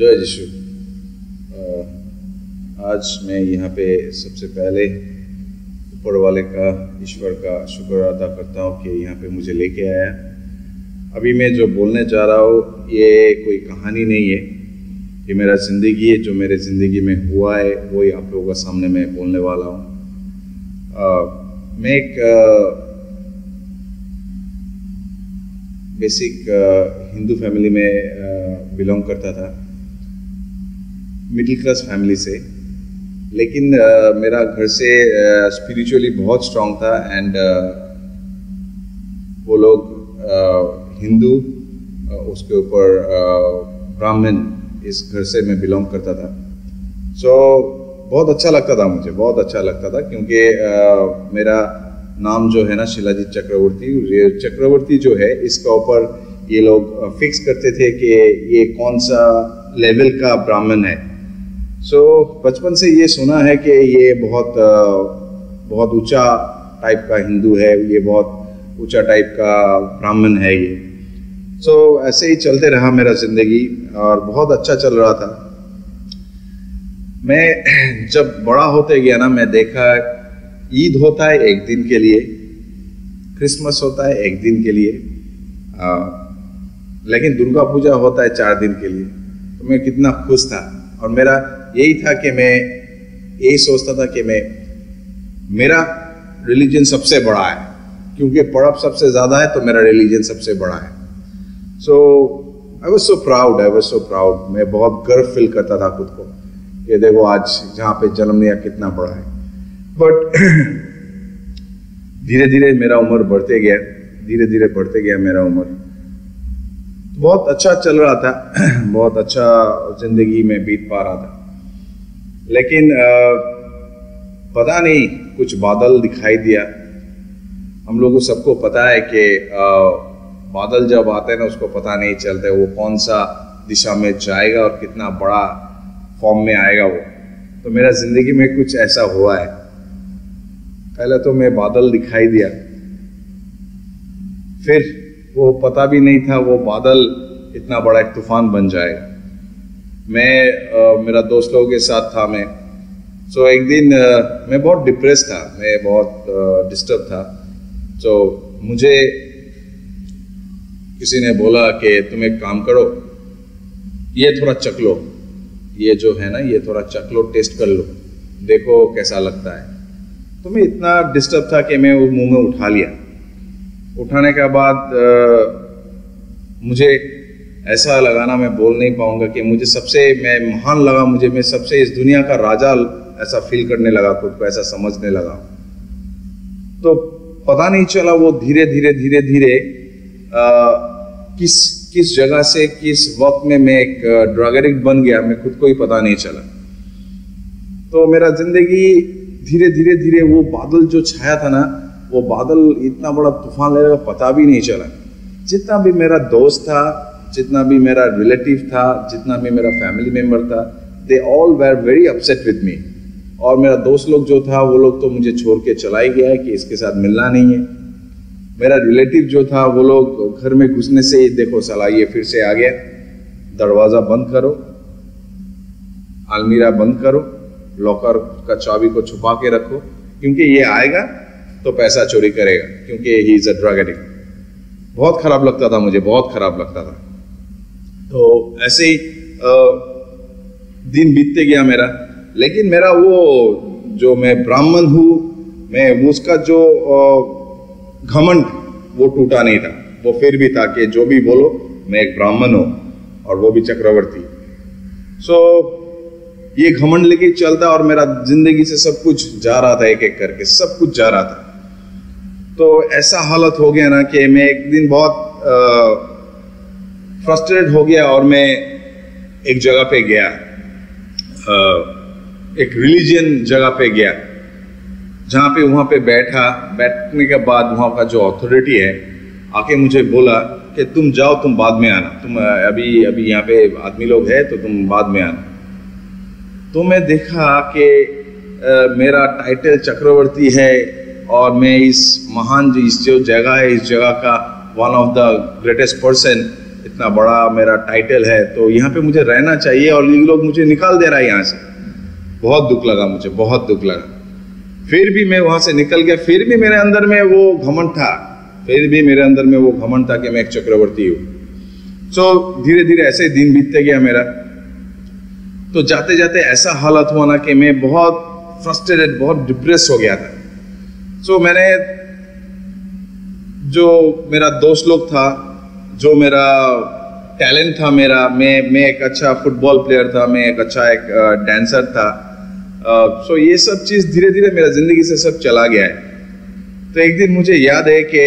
जय यीशु। आज मैं यहाँ पे सबसे पहले ऊपर वाले का, ईश्वर का शुक्र अदा करता हूँ कि यहाँ पे मुझे लेके आया। अभी मैं जो बोलने जा रहा हूँ ये कोई कहानी नहीं है, ये मेरा ज़िंदगी है। जो मेरे ज़िंदगी में हुआ है वही आप लोगों के सामने मैं बोलने वाला हूँ। मैं एक बेसिक हिंदू फैमिली में बिलोंग करता था, मिडिल क्लास फैमिली से। लेकिन मेरा घर से स्पिरिचुअली बहुत स्ट्रांग था एंड वो लोग हिंदू, उसके ऊपर ब्राह्मण, इस घर से मैं बिलोंग करता था। सो बहुत अच्छा लगता था, मुझे बहुत अच्छा लगता था, क्योंकि मेरा नाम जो है ना शिलाजीत चक्रवर्ती। ये चक्रवर्ती जो है इसका ऊपर ये लोग फिक्स करते थे कि ये कौन सा लेवल का ब्राह्मण है। सो बचपन से ये सुना है कि ये बहुत ऊंचा टाइप का हिंदू है, ये बहुत ऊंचा टाइप का ब्राह्मण है ये। सो ऐसे ही चलते रहा मेरा जिंदगी और बहुत अच्छा चल रहा था। मैं जब बड़ा होते गया ना, मैं देखा ईद होता है एक दिन के लिए, क्रिसमस होता है एक दिन के लिए, लेकिन दुर्गा पूजा होता है 4 दिन के लिए। तो मैं कितना खुश था और मेरा यही था कि मैं यही सोचता था कि मेरा रिलीजन सबसे बड़ा है, क्योंकि पर्व सबसे ज़्यादा है तो मेरा रिलीजन सबसे बड़ा है। So I was so proud. मैं बहुत गर्व फील करता था खुद को कि देखो आज जहाँ पे जन्म लिया कितना बड़ा है। बट धीरे धीरे मेरा उम्र बढ़ते गया मेरा उम्र। बहुत अच्छा चल रहा था, बहुत अच्छा जिंदगी में बीत पा रहा था। लेकिन पता नहीं कुछ बादल दिखाई दिया। हम लोगों को सबको पता है कि बादल जब आते हैं ना उसको पता नहीं चलता है वो कौन सा दिशा में जाएगा और कितना बड़ा फॉर्म में आएगा वो। तो मेरा जिंदगी में कुछ ऐसा हुआ है। पहले तो मैं बादल दिखाई दिया, फिर वो पता भी नहीं था वो बादल इतना बड़ा एक तूफान बन जाएगा। मैं मेरा दोस्त लोगों के साथ था मैं। सो एक दिन मैं बहुत डिप्रेस था, मैं बहुत डिस्टर्ब था। सो मुझे किसी ने बोला कि तुम एक काम करो, ये थोड़ा चख लो, ये जो है ना ये थोड़ा चख लो, टेस्ट कर लो, देखो कैसा लगता है। तो मैं इतना डिस्टर्ब था कि मैं वो मुंह में उठा लिया। उठाने के बाद मुझे ऐसा लगा ना, मैं बोल नहीं पाऊंगा, कि मैं महान लगा, मैं सबसे इस दुनिया का राजा ऐसा फील करने लगा, खुद को ऐसा समझने लगा। तो पता नहीं चला वो धीरे धीरे किस जगह से किस वक्त में मैं एक ड्रग एडिक्ट बन गया, मैं खुद को ही पता नहीं चला। तो मेरा जिंदगी धीरे धीरे वो बादल जो छाया था ना, वो बादल इतना बड़ा तूफान ले रहा, पता भी नहीं चला। जितना भी मेरा दोस्त था, जितना भी मेरा रिलेटिव था, जितना भी मेरा फैमिली मेंबर था, they all were very upset with me. और मेरा दोस्त लोग जो था वो लोग तो मुझे छोड़ के चला ही गया है कि इसके साथ मिलना नहीं है। मेरा रिलेटिव जो था वो लोग घर में घुसने से ही देखो साला ये फिर से आ गया, दरवाजा बंद करो, अलमीरा बंद करो, लॉकर का चाबी को छुपा के रखो, क्योंकि ये आएगा तो पैसा चोरी करेगा, क्योंकि he is a drug addict. बहुत खराब लगता था मुझे, बहुत खराब लगता था। तो ऐसे ही दिन बीतते गया मेरा। लेकिन मेरा वो जो मैं ब्राह्मण हूँ, मैं उसका जो घमंड वो टूटा नहीं था। वो फिर भी था कि जो भी बोलो मैं एक ब्राह्मण हूँ, और वो भी चक्रवर्ती। सो ये घमंड लेके चलता और मेरा जिंदगी से सब कुछ जा रहा था, एक एक करके सब कुछ जा रहा था। तो ऐसा हालत हो गया ना कि मैं एक दिन बहुत फ्रस्ट्रेटेड हो गया और मैं एक जगह पे गया, एक रिलीजियन जगह पे गया, जहाँ पे वहाँ पे बैठने के बाद वहाँ का जो अथॉरिटी है आके मुझे बोला कि तुम जाओ, तुम बाद में आना, तुम अभी यहाँ पे आदमी लोग है तो तुम बाद में आना। तो मैं देखा कि मेरा टाइटल चक्रवर्ती है और मैं इस महान जो जगह है, इस जगह का one of the greatest person, इतना बड़ा मेरा टाइटल है, तो यहाँ पे मुझे रहना चाहिए और ये लोग मुझे निकाल दे रहा है यहाँ से। बहुत दुख लगा मुझे, बहुत दुख लगा। फिर भी मैं वहां से निकल गया। फिर भी मेरे अंदर में वो घमंड था, फिर भी मेरे अंदर में वो घमंड था कि मैं एक चक्रवर्ती हूँ। सो धीरे धीरे ऐसे दिन बीतते गया मेरा। तो जाते जाते ऐसा हालत हुआ ना कि मैं बहुत फ्रस्ट्रेटेड, बहुत डिप्रेस हो गया था। सो मैंने, जो मेरा दोस्त लोग था, जो मेरा टैलेंट था मेरा, मैं एक अच्छा फुटबॉल प्लेयर था, मैं एक अच्छा डांसर था। सो ये सब चीज़ धीरे धीरे मेरा जिंदगी से सब चला गया है। तो एक दिन मुझे याद है कि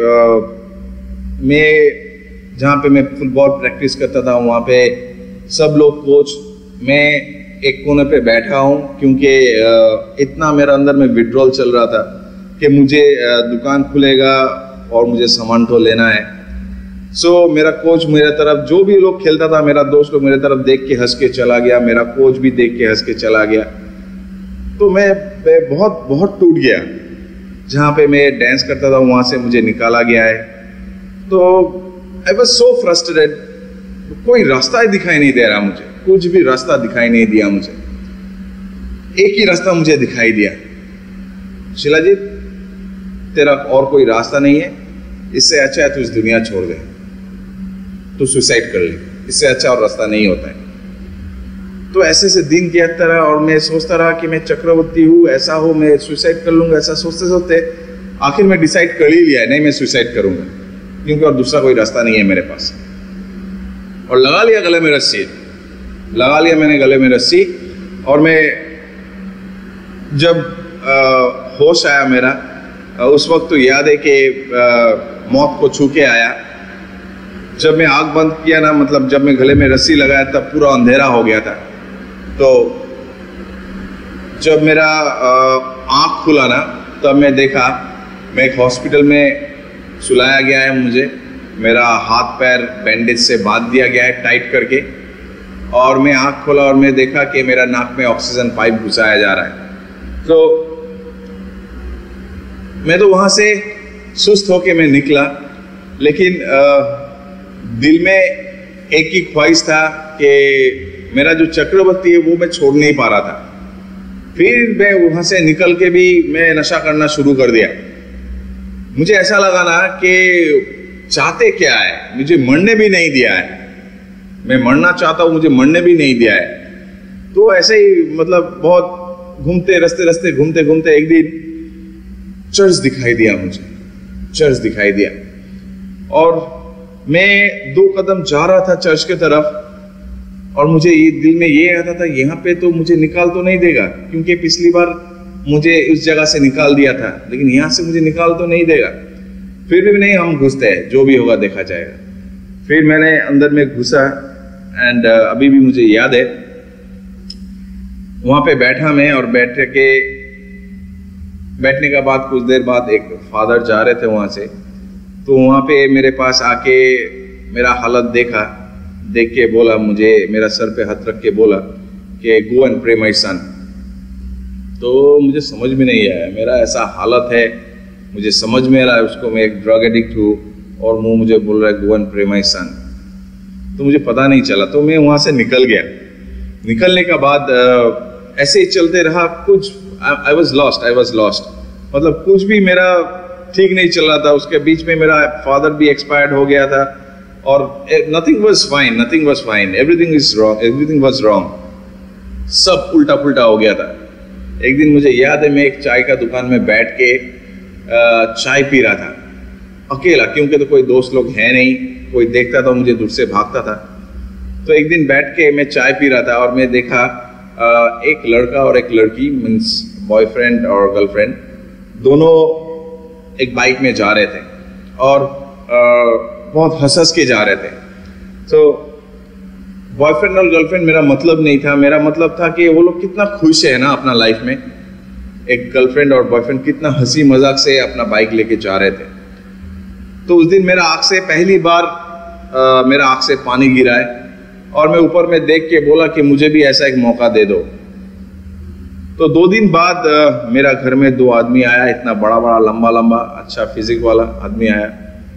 मैं जहाँ पे मैं फुटबॉल प्रैक्टिस करता था वहाँ पे सब लोग कोच, मैं एक कोने पे बैठा हूँ क्योंकि इतना मेरा अंदर में विड्रॉल चल रहा था कि मुझे दुकान खुलेगा और मुझे सामान तो लेना है। सो मेरा कोच मेरे तरफ, जो भी लोग खेलता था, मेरा दोस्त लोग मेरे तरफ देख के हंस के चला गया, मेरा कोच भी देख के हंस के चला गया। तो मैं बहुत बहुत टूट गया। जहाँ पे मैं डांस करता था वहाँ से मुझे निकाला गया है। तो आई वॉज सो फ्रस्ट्रेटेड। कोई रास्ता ही दिखाई नहीं दे रहा मुझे, कुछ भी रास्ता दिखाई नहीं दिया मुझे। एक ही रास्ता मुझे दिखाई दिया, शिलाजीत तेरा और कोई रास्ता नहीं है, इससे अच्छा है तू इस दुनिया छोड़ दे, तू सुसाइड कर ले, इससे अच्छा और रास्ता नहीं होता है। तो ऐसे से दिन कहता रहा और मैं सोचता रहा कि मैं चक्रवर्ती हूँ, ऐसा हो, मैं सुसाइड कर लूंगा। ऐसा सोचते सोचते आखिर में डिसाइड कर ही लिया है, नहीं मैं सुसाइड करूंगा, क्योंकि और दूसरा कोई रास्ता नहीं है मेरे पास। और लगा लिया गले में रस्सी, लगा लिया मैंने गले में रस्सी। और मैं जब होश आया मेरा, उस वक्त तो याद है कि मौत को छू के आया। जब मैं आँख बंद किया ना, मतलब जब मैं गले में रस्सी लगाया तब पूरा अंधेरा हो गया था। तो जब मेरा आँख खुला ना, तब मैं देखा मैं एक हॉस्पिटल में सुलाया गया है मुझे। मेरा हाथ पैर बैंडेज से बांध दिया गया है टाइट करके। और मैं आँख खोला और मैं देखा कि मेरा नाक में ऑक्सीजन पाइप घुसाया जा रहा है। तो मैं तो वहाँ से सुस्त होके मैं निकला, लेकिन दिल में एक ही ख्वाहिश था कि मेरा जो चक्रवर्ती है वो मैं छोड़ नहीं पा रहा था। फिर मैं वहाँ से निकल के भी मैं नशा करना शुरू कर दिया। मुझे ऐसा लगा ना कि चाहते क्या है, मुझे मरने भी नहीं दिया है। मैं मरना चाहता हूँ, मुझे मरने भी नहीं दिया है। तो ऐसे ही मतलब बहुत घूमते रास्ते घूमते घूमते एक दिन चर्च दिखाई दिया मुझे, चर्च दिखाई दिया। और मैं 2 कदम जा रहा था चर्च के तरफ और मुझे ये दिल में ये आता था, यहाँ पे तो मुझे निकाल तो नहीं देगा, क्योंकि पिछली बार मुझे उस जगह से निकाल दिया था, लेकिन यहाँ से मुझे निकाल तो नहीं देगा। फिर भी नहीं, हम घुसते हैं, जो भी होगा देखा जाएगा। फिर मैंने अंदर में घुसा एंड अभी भी मुझे याद है, वहाँ पे बैठा मैं और बैठने के बाद कुछ देर बाद एक फादर जा रहे थे वहाँ से। तो वहाँ पे मेरे पास आके मेरा हालत देखा, देख के बोला मुझे, मेरा सर पे हाथ रख के बोला कि go and pray my son. तो मुझे समझ में नहीं आया, मेरा ऐसा हालत है, मुझे समझ में आ रहा है उसको, मैं एक ड्रग एडिक्ट हूँ और मुझे बोल रहा है go and pray my son. तो मुझे पता नहीं चला। तो मैं वहाँ से निकल गया। निकलने के बाद ऐसे ही चलते रहा, कुछ आई वॉज लॉस्ट। मतलब कुछ भी मेरा ठीक नहीं चल रहा था। उसके बीच में मेरा फादर भी एक्सपायर्ड हो गया था और nothing was fine, everything was wrong. सब उल्टा पुल्टा हो गया था। एक दिन मुझे याद है, मैं एक चाय का दुकान में बैठ के चाय पी रहा था अकेला, क्योंकि तो कोई दोस्त लोग है नहीं, कोई देखता था मुझे दूर से भागता था। तो एक दिन बैठ के मैं चाय पी रहा था और मैं देखा एक लड़का और एक लड़की, मीन्स बॉयफ्रेंड और गर्लफ्रेंड, दोनों एक बाइक में जा रहे थे और बहुत हंस के जा रहे थे। तो बॉयफ्रेंड और गर्लफ्रेंड मेरा मतलब नहीं था, मेरा मतलब था कि वो लोग कितना खुश है ना अपना लाइफ में। एक गर्लफ्रेंड और बॉयफ्रेंड कितना हंसी मजाक से अपना बाइक लेके जा रहे थे। तो उस दिन मेरा आँख से पहली बार मेरा आँख से पानी गिरा है और मैं ऊपर में देख के बोला कि मुझे भी ऐसा एक मौका दे दो। तो 2 दिन बाद मेरा घर में 2 आदमी आया, इतना बड़ा लंबा अच्छा फिजिक वाला आदमी आया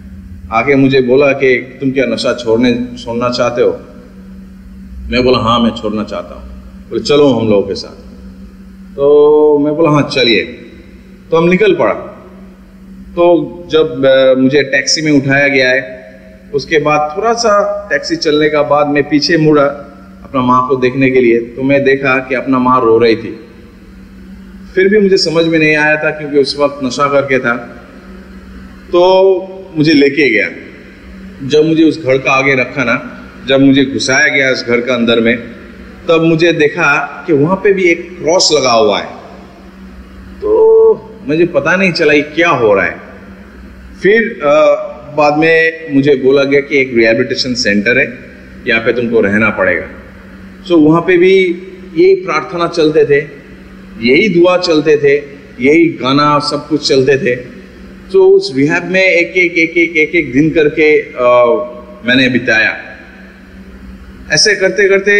आके मुझे बोला कि तुम क्या नशा छोड़ना चाहते हो? मैं बोला हाँ मैं छोड़ना चाहता हूँ। बोले चलो हम लोगों के साथ। तो मैं बोला हाँ चलिए। तो हम निकल पड़ा। तो जब मुझे टैक्सी में उठाया गया है, उसके बाद थोड़ा सा टैक्सी चलने का बाद मैं पीछे मुड़ा अपना माँ को देखने के लिए, तो मैं देखा कि अपना माँ रो रही थी। फिर भी मुझे समझ में नहीं आया था क्योंकि उस वक्त नशा करके था। तो मुझे लेके गया। जब मुझे उस घर का आगे रखा ना, जब मुझे घुसाया गया उस घर का अंदर में, तब मुझे देखा कि वहां पे भी एक क्रॉस लगा हुआ है। तो मुझे पता नहीं चला ये क्या हो रहा है। फिर बाद में मुझे बोला गया कि एक रिहैबिलिटेशन सेंटर है, यहाँ पे तुमको रहना पड़ेगा। सो वहाँ पे भी यही प्रार्थना चलते थे, यही दुआ चलते थे, यही गाना सब कुछ चलते थे। तो उस रिहैब में एक दिन करके मैंने बिताया। ऐसे करते करते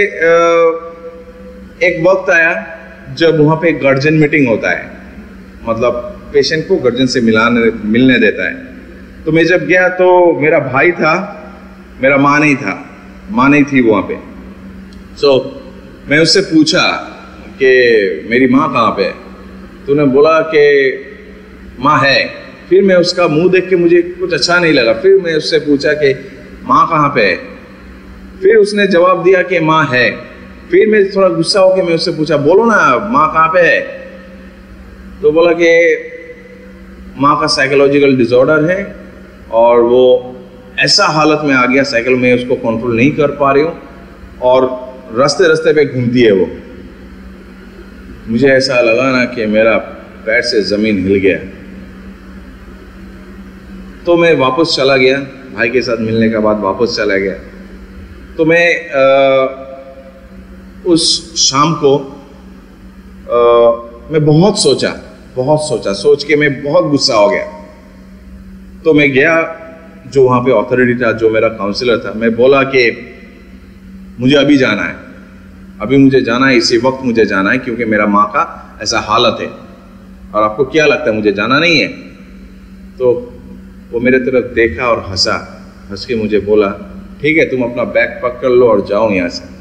एक वक्त आया जब वहाँ पे गार्जियन मीटिंग होता है, मतलब पेशेंट को गार्जियन से मिलने देता है। तो मैं जब गया तो मेरा भाई था, मेरा माँ नहीं था, माँ नहीं थी वहाँ पे। सो मैं उससे पूछा कि मेरी माँ कहाँ पे है? तो उन्होंने बोला कि माँ है। फिर मैं उसका मुंह देख के मुझे कुछ अच्छा नहीं लगा। फिर मैं उससे पूछा कि माँ कहाँ पे है? फिर उसने जवाब दिया कि माँ है। फिर मैं थोड़ा गुस्सा होकर मैं उससे पूछा बोलो ना माँ कहाँ पे है? तो बोला कि माँ का साइकोलॉजिकल डिसऑर्डर है और वो ऐसा हालत में आ गया, साइकिल में उसको कंट्रोल नहीं कर पा रही हूँ और रास्ते रास्ते पे घूमती है वो। मुझे ऐसा लगा ना कि मेरा पैर से जमीन हिल गया। तो मैं वापस चला गया, भाई के साथ मिलने के बाद वापस चला गया। तो मैं उस शाम को मैं बहुत सोचा, सोच के मैं बहुत गुस्सा हो गया। तो मैं गया, जो वहाँ पे अथॉरिटी था, जो मेरा काउंसलर था, मैं बोला कि मुझे अभी जाना है, अभी मुझे जाना है, इसी वक्त मुझे जाना है क्योंकि मेरा माँ का ऐसा हालत है और आपको क्या लगता है मुझे जाना नहीं है? तो वो मेरे तरफ देखा और हंस के मुझे बोला ठीक है तुम अपना बैग पकड़ लो और जाओ यहाँ से।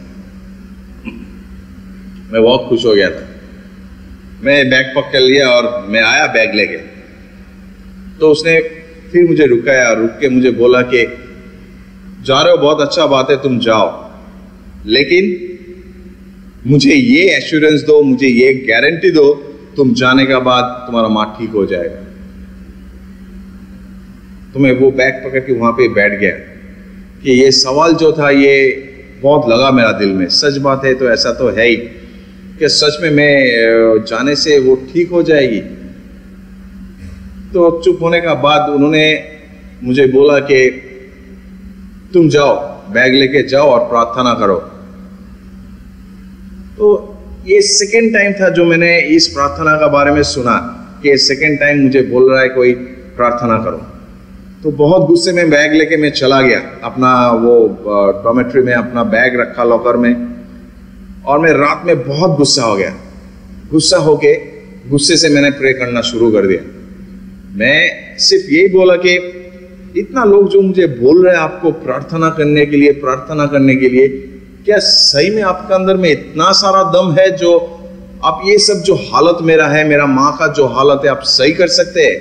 मैं बहुत खुश हो गया था। मैं बैग पकड़ लिया और मैं आया बैग लेके। तो उसने फिर मुझे रुकाया, रुक के मुझे बोला कि जा रहे हो बहुत अच्छा बात है, तुम जाओ, लेकिन मुझे ये एश्योरेंस दो, मुझे ये गारंटी दो तुम जाने के बाद तुम्हारा माँ ठीक हो जाएगा। तो मैं वो बैग पकड़ के वहां पे बैठ गया कि ये सवाल जो था ये बहुत लगा मेरा दिल में। सच बात है तो ऐसा तो है ही कि सच में मैं जाने से वो ठीक हो जाएगी। तो चुप होने का बाद उन्होंने मुझे बोला कि तुम जाओ, बैग लेके जाओ और प्रार्थना करो। तो ये सेकेंड टाइम था जो मैंने इस प्रार्थना का बारे में सुना कि सेकेंड टाइम मुझे बोल रहा है कोई प्रार्थना करो। तो बहुत गुस्से में बैग लेके मैं चला गया, अपना वो डॉर्मेट्री में अपना बैग रखा लॉकर में, और मैं रात में बहुत गुस्सा हो गया। गुस्सा होके गुस्से से मैंने प्रे करना शुरू कर दिया। मैं सिर्फ यही बोला कि इतना लोग जो मुझे बोल रहे हैं आपको प्रार्थना करने के लिए, क्या सही में आपके अंदर में इतना सारा दम है जो आप ये सब जो हालत मेरा है, मेरा माँ का जो हालत है, आप सही कर सकते हैं?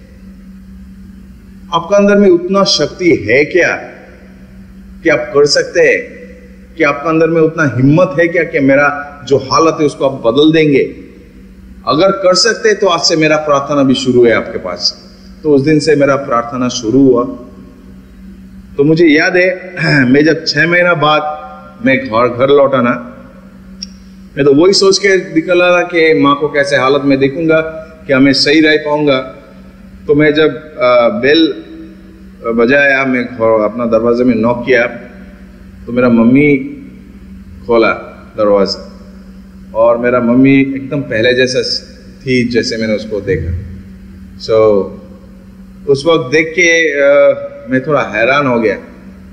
आपका अंदर में उतना शक्ति है क्या कि आप कर सकते हैं? कि आपका अंदर में उतना हिम्मत है क्या कि मेरा जो हालत है उसको आप बदल देंगे? अगर कर सकते तो आज से मेरा प्रार्थना भी शुरू है आपके पास। तो उस दिन से मेरा प्रार्थना शुरू हुआ। तो मुझे याद है मैं जब 6 महीना बाद मैं घर लौटा ना, मैं तो वही सोच के निकला था कि माँ को कैसे हालत में देखूंगा, क्या मैं सही रह पाऊंगा। तो मैं जब बेल बजाया, मैं अपना दरवाजे में नॉक किया, तो मेरा मम्मी खोला दरवाजा, और मेरा मम्मी एकदम पहले जैसा थी जैसे मैंने उसको देखा। सो उस वक्त देख के मैं थोड़ा हैरान हो गया।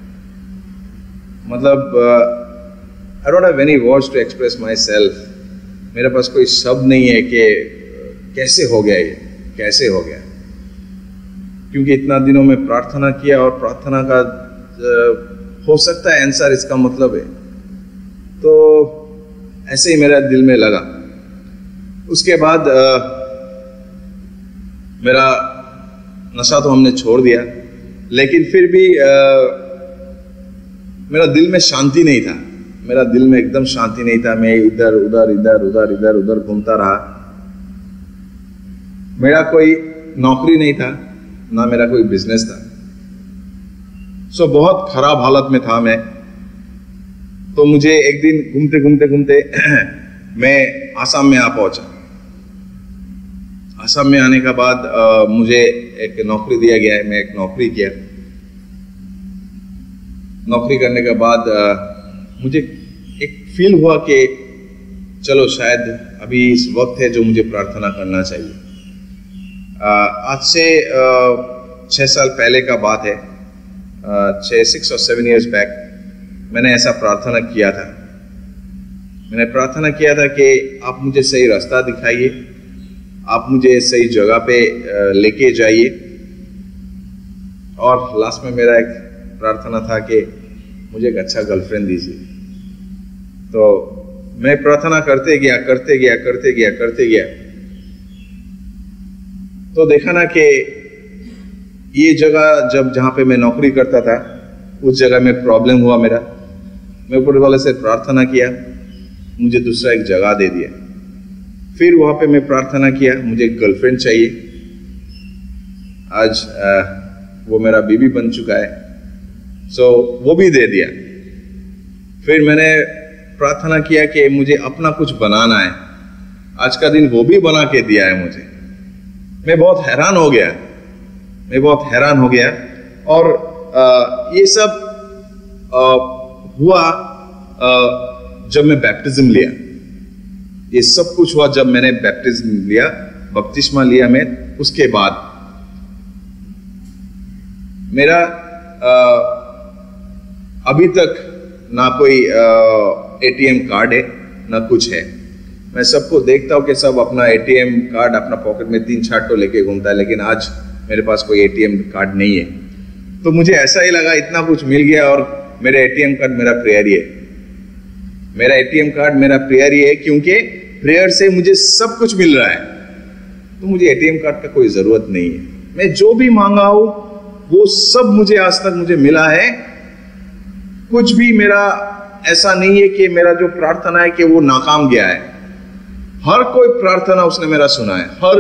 मतलब I don't have any words to express myself. मेरे पास कोई शब्द नहीं है कि कैसे हो गया ये, कैसे हो गया। क्योंकि इतना दिनों में प्रार्थना किया और प्रार्थना का हो सकता है आंसर इसका मतलब है। तो ऐसे ही मेरा दिल में लगा। उसके बाद मेरा नशा तो हमने छोड़ दिया, लेकिन फिर भी मेरा दिल में शांति नहीं था। मेरा दिल में एकदम शांति नहीं था। मैं इधर उधर घूमता रहा। मेरा कोई नौकरी नहीं था, ना मेरा कोई बिजनेस था। सो बहुत खराब हालत में था मैं। तो मुझे एक दिन घूमते मैं आसाम में आ पहुंचा। आसाम में आने के बाद मुझे एक नौकरी दिया गया है। मैं एक नौकरी किया। नौकरी करने के बाद मुझे एक फील हुआ कि चलो शायद अभी इस वक्त है जो मुझे प्रार्थना करना चाहिए। आज से 6 साल पहले का बात है। 6 or 7 years बैक मैंने ऐसा प्रार्थना किया था। मैंने प्रार्थना किया था कि आप मुझे सही रास्ता दिखाइए, आप मुझे सही जगह पे लेके जाइए। और लास्ट में मेरा एक प्रार्थना था कि मुझे एक अच्छा गर्लफ्रेंड दीजिए। तो मैं प्रार्थना करते गया। तो देखा ना कि ये जगह जहां पे मैं नौकरी करता था, उस जगह में प्रॉब्लम हुआ मेरा। मैं ऊपर वाले से प्रार्थना किया, मुझे दूसरा एक जगह दे दिया। फिर वहां पे मैं प्रार्थना किया, मुझे एक गर्लफ्रेंड चाहिए। आज वो मेरा बीवी बन चुका है। सो वो भी दे दिया। फिर मैंने प्रार्थना किया कि मुझे अपना कुछ बनाना है। आज का दिन वो भी बना के दिया है मुझे। मैं बहुत हैरान हो गया। और ये सब हुआ जब मैं बैप्टिज्म लिया। ये सब कुछ हुआ जब मैंने बपतिस्मा लिया मैं। उसके बाद मेरा अभी तक ना कोई एटीएम कार्ड है, ना कुछ है। मैं सबको देखता हूँ कि सब अपना एटीएम कार्ड अपना पॉकेट में 3-4 तो लेके घूमता है, लेकिन आज मेरे पास कोई एटीएम कार्ड नहीं है। तो मुझे ऐसा ही लगा इतना कुछ मिल गया और मेरा एटीएम कार्ड मेरा प्रेयर ही है। मेरा एटीएम कार्ड मेरा प्रेयर ही है, क्योंकि प्रेयर से मुझे सब कुछ मिल रहा है। तो मुझे एटीएम कार्ड का कोई जरूरत नहीं है। मैं जो भी मांगा हूं वो सब मुझे आज तक मुझे मिला है। कुछ भी मेरा ऐसा नहीं है कि मेरा जो प्रार्थना है कि वो नाकाम गया है। हर कोई प्रार्थना उसने मेरा सुना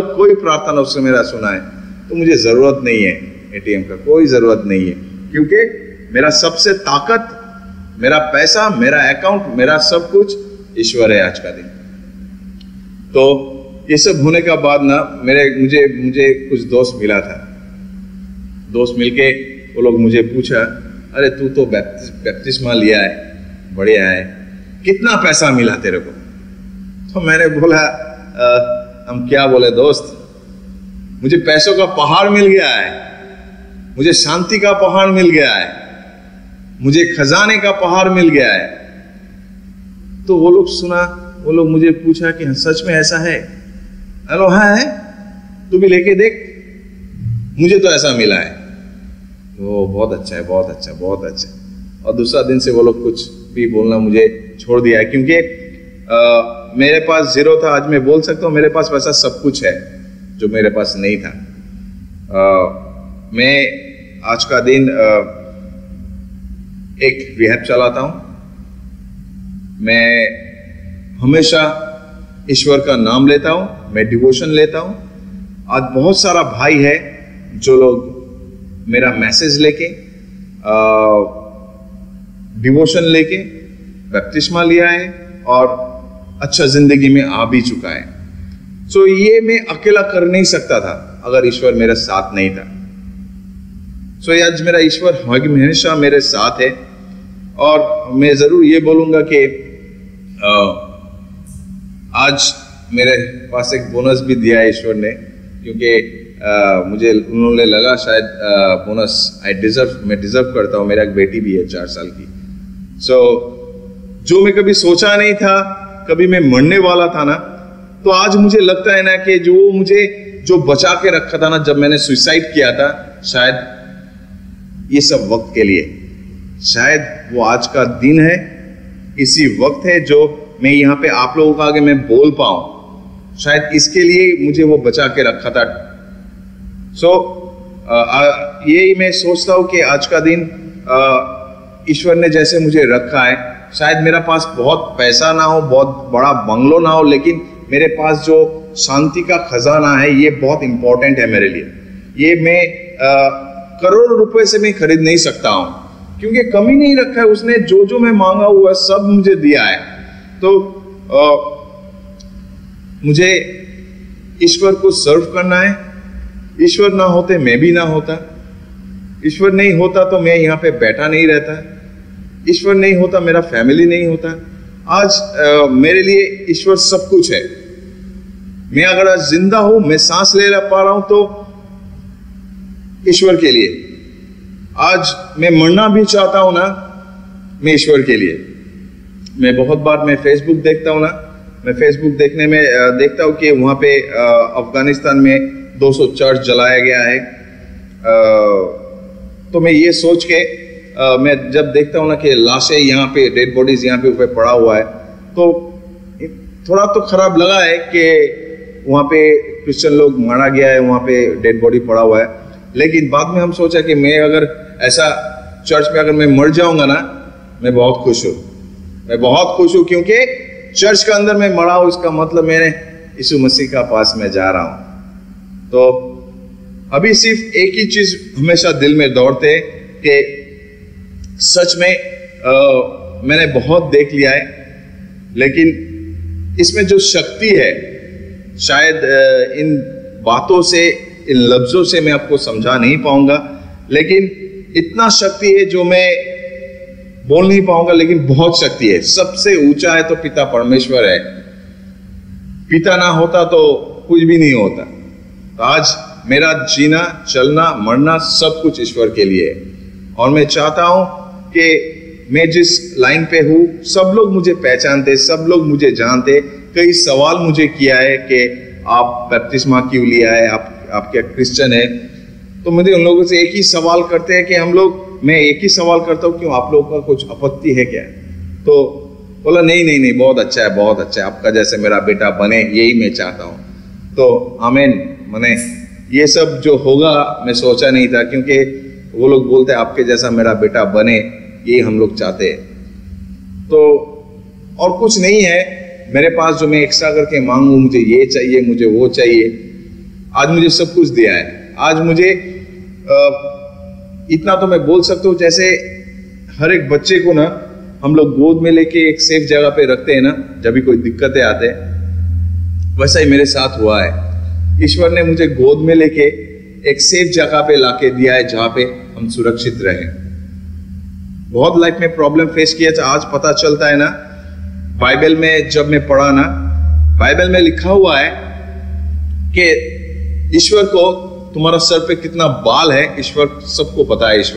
है। तो मुझे जरूरत नहीं है एटीएम का, कोई जरूरत नहीं है, क्योंकि मेरा सबसे ताकत, मेरा पैसा, मेरा अकाउंट, मेरा सब कुछ ईश्वर है आज का दिन। तो ये सब होने का बाद ना मुझे कुछ दोस्त मिला था। दोस्त मिलके वो लोग मुझे पूछा, अरे तू तो बैप्तिस्मा लिया है, बढ़िया है, कितना पैसा मिला तेरे को? तो मैंने बोला हम क्या बोले दोस्त, मुझे पैसों का पहाड़ मिल गया है, मुझे शांति का पहाड़ मिल गया है, मुझे खजाने का पहाड़ मिल गया है। तो वो लोग मुझे पूछा कि सच में ऐसा है? हेलो, है, तू भी लेके देख, मुझे तो ऐसा मिला है। वो बहुत अच्छा है, बहुत अच्छा। और दूसरा दिन से वो लोग कुछ भी बोलना मुझे छोड़ दिया है, क्योंकि मेरे पास जीरो था। आज मैं बोल सकता हूँ मेरे पास वैसा सब कुछ है जो मेरे पास नहीं था। मैं आज का दिन एक रिहैब चलाता हूँ। मैं हमेशा ईश्वर का नाम लेता हूँ, मैं डिवोशन लेता हूँ। आज बहुत सारा भाई है जो लोग मेरा मैसेज लेके, डिवोशन लेके बपतिस्मा लिया है और अच्छा जिंदगी में आ भी चुका है। सो ये मैं अकेला कर नहीं सकता था अगर ईश्वर मेरे साथ नहीं था। सो आज मेरा ईश्वर हमेशा मेरे साथ है। और मैं जरूर ये बोलूंगा कि आज मेरे पास एक बोनस भी दिया है ईश्वर ने, क्योंकि मुझे उन्होंने लगा शायद बोनस मैं डिजर्व करता हूँ। मेरा एक बेटी भी है 4 साल की। सो जो मैं कभी सोचा नहीं था, कभी मैं मरने वाला था ना, तो आज मुझे लगता है ना कि जो मुझे बचा के रखा था ना, जब मैंने सुसाइड किया था, शायद ये सब वक्त के लिए, शायद वो आज का दिन है, इसी वक्त है जो मैं यहाँ पे आप लोगों का आगे मैं बोल पाऊं। शायद इसके लिए मुझे वो बचा के रखा था। यही मैं सोचता हूँ कि आज का दिन ईश्वर ने जैसे मुझे रखा है, शायद मेरा पास बहुत पैसा ना हो, बहुत बड़ा बंगलो ना हो, लेकिन मेरे पास जो शांति का खजाना है ये बहुत इंपॉर्टेंट है मेरे लिए। ये मैं करोड़ों रुपए से मैं खरीद नहीं सकता हूँ, क्योंकि कमी नहीं रखा है उसने। जो जो मैं मांगा हुआ सब मुझे दिया है। तो मुझे ईश्वर को सर्व करना है। ईश्वर ना होते मैं भी ना होता, ईश्वर नहीं होता तो मैं यहाँ पे बैठा नहीं रहता, ईश्वर नहीं होता मेरा फैमिली नहीं होता। आज मेरे लिए ईश्वर सब कुछ है। मैं अगर आज जिंदा हूं, मैं सांस ले पा रहा हूं तो ईश्वर के लिए। आज मैं मरना भी चाहता हूं ना, मैं ईश्वर के लिए। मैं बहुत बार मैं फेसबुक देखता हूं ना, मैं फेसबुक देखने में देखता हूं कि वहां पे अफगानिस्तान में 200 चर्च जलाया गया है। तो मैं ये सोच के मैं जब देखता हूं ना कि लाशें यहाँ पे, डेड बॉडीज यहाँ पे ऊपर पड़ा हुआ है, तो थोड़ा तो खराब लगा है कि वहाँ पे क्रिश्चियन लोग मारा गया है, वहाँ पे डेड बॉडी पड़ा हुआ है। लेकिन बाद में हम सोचा कि मैं अगर ऐसा चर्च में अगर मैं मर जाऊंगा ना, मैं बहुत खुश हूँ, मैं बहुत खुश हूँ, क्योंकि चर्च के अंदर मैं मरा हूँ, इसका मतलब मैंने यीशु मसीह का पास में जा रहा हूँ। तो अभी सिर्फ एक ही चीज हमेशा दिल में दौड़ते कि सच में मैंने बहुत देख लिया है, लेकिन इसमें जो शक्ति है, शायद इन बातों से, इन लफ्जों से मैं आपको समझा नहीं पाऊंगा, लेकिन इतना शक्ति है जो मैं बोल नहीं पाऊंगा, लेकिन बहुत शक्ति है। सबसे ऊंचा है तो पिता परमेश्वर है। पिता ना होता तो कुछ भी नहीं होता। तो आज मेरा जीना, चलना, मरना सब कुछ ईश्वर के लिए है। और मैं चाहता हूं कि मैं जिस लाइन पे हूं, सब लोग मुझे पहचानते, सब लोग मुझे जानते। कई सवाल मुझे किया है कि आप बपतिस्मा क्यों लिया है, आप क्या क्रिश्चियन है? तो मुझे उन लोगों से एक ही सवाल करते हैं कि हम लोग, मैं एक ही सवाल करता हूँ, क्यों आप लोगों का कुछ आपत्ति है क्या? तो बोला नहीं, बहुत अच्छा है, बहुत अच्छा है, आपका जैसे मेरा बेटा बने यही मैं चाहता हूँ। तो आमीन। मैंने ये सब जो होगा मैं सोचा नहीं था, क्योंकि वो लोग बोलते हैं आपके जैसा मेरा बेटा बने, ये हम लोग चाहते हैं। तो और कुछ नहीं है मेरे पास जो मैं एक्स्ट्रा करके मांगू, मुझे ये चाहिए, मुझे वो चाहिए। आज मुझे सब कुछ दिया है। आज मुझे इतना तो मैं बोल सकता हूँ, जैसे हर एक बच्चे को ना हम लोग गोद में लेके एक सेफ जगह पे रखते हैं ना, जब भी कोई दिक्कतें आते हैं, वैसा ही मेरे साथ हुआ है। ईश्वर ने मुझे गोद में लेके एक सेफ जगह पे लाके दिया है, जहां पे हम सुरक्षित रहे। बहुत लाइफ में प्रॉब्लम फेस किया था। आज पता चलता है ना, बाइबल में जब मैं पढ़ा ना, बाइबल में लिखा हुआ है कि ईश्वर को, तुम्हारा सर पे कितना बाल है, ईश्वर सबको पता है।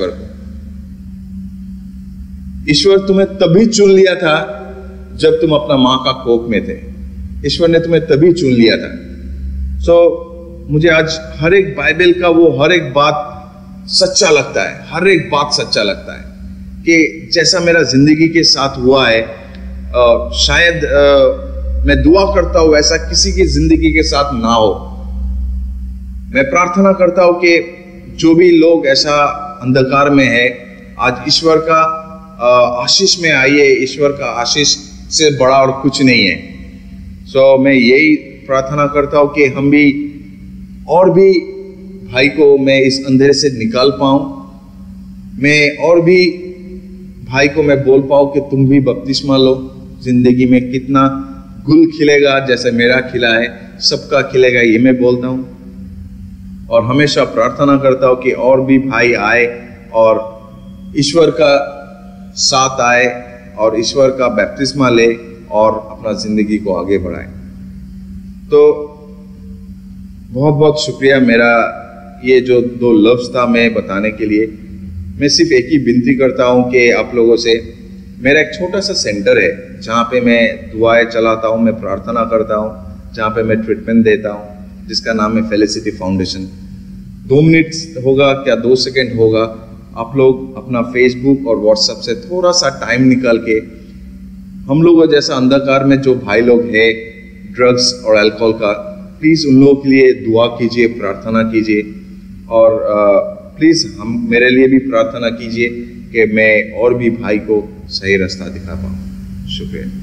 ईश्वर तुम्हें तभी चुन लिया था जब तुम अपना मां का कोख में थे। ईश्वर ने तुम्हें तभी चुन लिया था। मुझे आज हर एक बाइबल का वो हर एक बात सच्चा लगता है, हर एक बात सच्चा लगता है कि जैसा मेरा जिंदगी के साथ हुआ है, शायद मैं दुआ करता हूं ऐसा किसी की जिंदगी के साथ ना हो। मैं प्रार्थना करता हूं कि जो भी लोग ऐसा अंधकार में है, आज ईश्वर का आशीष में आइए। ईश्वर का आशीष से बड़ा और कुछ नहीं है। मैं यही प्रार्थना करता हूं कि हम भी और भी भाई को मैं इस अंधेरे से निकाल पाऊं। मैं और भी भाई को मैं बोल पाऊं कि तुम भी बपतिस्मा लो। जिंदगी में कितना गुल खिलेगा, जैसे मेरा खिला है, सबका खिलेगा, ये मैं बोलता हूं। और हमेशा प्रार्थना करता हूं कि और भी भाई आए और ईश्वर का साथ आए और ईश्वर का बपतिस्मा ले और अपना जिंदगी को आगे बढ़ाए। तो बहुत बहुत शुक्रिया। मेरा ये जो 2 लफ्ज था मैं बताने के लिए। मैं सिर्फ एक ही विनती करता हूं कि आप लोगों से, मेरा एक छोटा सा सेंटर है जहाँ पे मैं दुआएं चलाता हूँ, मैं प्रार्थना करता हूँ, जहाँ पे मैं ट्रीटमेंट देता हूँ, जिसका नाम है फेलिसिटी फाउंडेशन। 2 मिनट होगा क्या 2 सेकंड होगा, आप लोग अपना फेसबुक और व्हाट्सएप से थोड़ा सा टाइम निकाल के हम लोगों जैसा अंधकार में जो भाई लोग हैं ड्रग्स और अल्कोहल का, प्लीज उन लोगों के लिए दुआ कीजिए, प्रार्थना कीजिए और प्लीज हम मेरे लिए भी प्रार्थना कीजिए कि मैं और भी भाई को सही रास्ता दिखा पाऊँ। शुक्रिया।